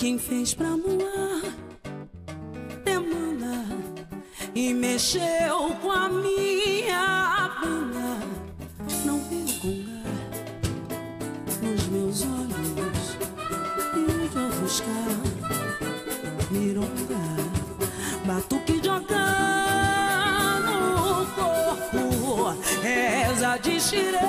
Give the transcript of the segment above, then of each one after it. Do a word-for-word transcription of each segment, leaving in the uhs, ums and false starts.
Quem fez pra moar demanda e mexeu com a minha banda. Não viu com ar nos meus olhos e de ofuscar, mironga, batuque jogando o corpo, reza de sirena,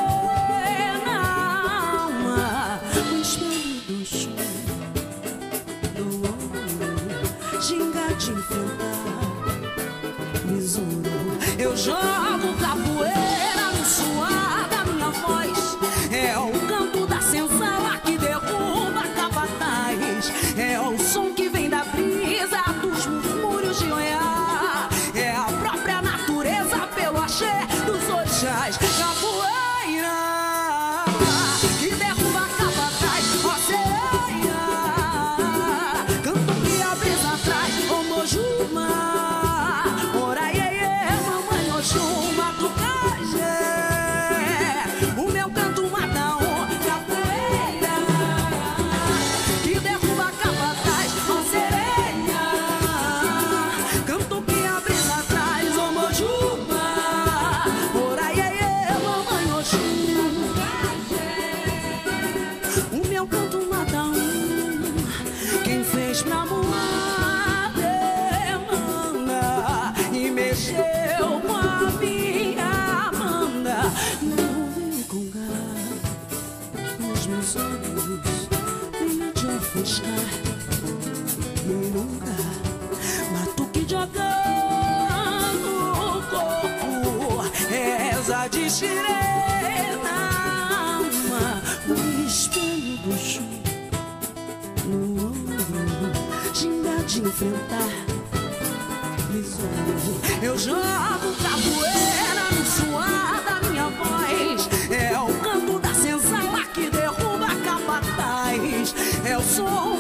alma, o espelho do chão, do ouro, ginga de enfrentar, besouro. Eu jogo capoeira no suar da minha voz, é o canto da senzala que derruba capataz, é o som que vem da brisa dos murmúrios de Oiá, é a própria natureza pelo axé dos orixás. Capoeira que derruba capataz, ó sereia, canto que a brisa traz, ô Mojuma, oraiê, mamãe Oxum, batucajé, o meu canto mata um. Capoeira que derruba capataz, ó sereia, canto que a brisa traz, ô Mojuma, oraiê, mamãe Oxum, o meu canto mata um. Quem fez pra moar demanda e mexeu com a minha banda. Não viu com gás nos meus olhos e de ofuscar, nunca batuque jogando o corpo, reza de sirena, alma, o espelho do chão, no ombro, ginga de enfrentar, besouro. Eu jogo capoeira no suar da minha voz, é o canto da senzala que derruba capataz, é o som